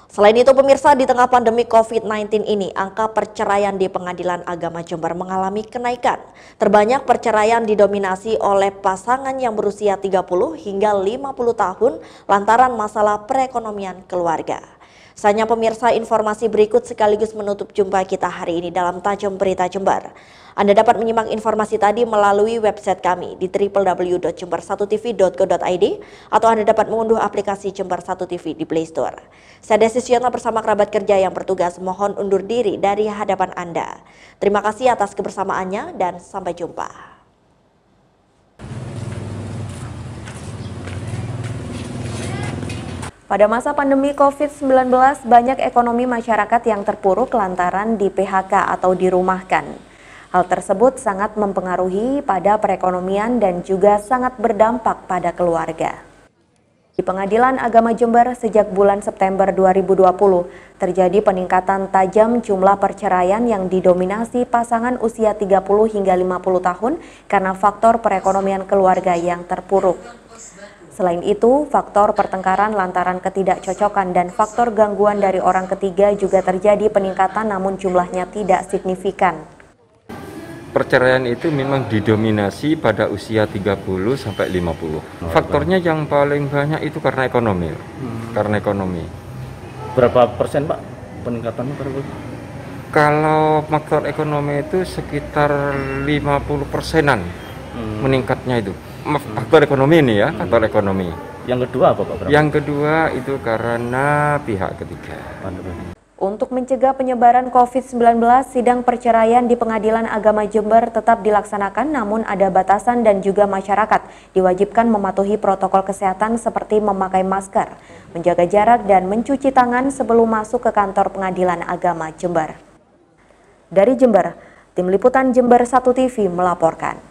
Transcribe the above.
Selain itu pemirsa, di tengah pandemi COVID-19 ini, angka perceraian di Pengadilan Agama Jember mengalami kenaikan. Terbanyak perceraian didominasi oleh pasangan yang berusia 30 hingga 50 tahun lantaran masalah perekonomian keluarga. Sayangnya pemirsa, informasi berikut sekaligus menutup jumpa kita hari ini dalam Tajam Berita Jember. Anda dapat menyimak informasi tadi melalui website kami di www.jember1tv.co.id atau Anda dapat mengunduh aplikasi Jember 1 TV di Play Store. Saya Desi Siono bersama kerabat kerja yang bertugas mohon undur diri dari hadapan Anda. Terima kasih atas kebersamaannya dan sampai jumpa. Pada masa pandemi COVID-19, banyak ekonomi masyarakat yang terpuruk lantaran di PHK atau dirumahkan. Hal tersebut sangat mempengaruhi pada perekonomian dan juga sangat berdampak pada keluarga. Di Pengadilan Agama Jember sejak bulan September 2020, terjadi peningkatan tajam jumlah perceraian yang didominasi pasangan usia 30 hingga 50 tahun karena faktor perekonomian keluarga yang terpuruk. Selain itu, faktor pertengkaran lantaran ketidakcocokan dan faktor gangguan dari orang ketiga juga terjadi peningkatan namun jumlahnya tidak signifikan. Perceraian itu memang didominasi pada usia 30 sampai 50. Faktornya yang paling banyak itu karena ekonomi. Karena ekonomi. Berapa persen, Pak, peningkatannya? Kalau faktor ekonomi itu sekitar 50%-an meningkatnya itu. Faktor ekonomi ini ya, faktor ekonomi. Yang kedua apa, Pak? Berapa? Yang kedua itu karena pihak ketiga. Untuk mencegah penyebaran COVID-19, sidang perceraian di Pengadilan Agama Jember tetap dilaksanakan, namun ada batasan dan juga masyarakat diwajibkan mematuhi protokol kesehatan seperti memakai masker, menjaga jarak, dan mencuci tangan sebelum masuk ke kantor Pengadilan Agama Jember. Dari Jember, Tim Liputan Jember 1 TV melaporkan.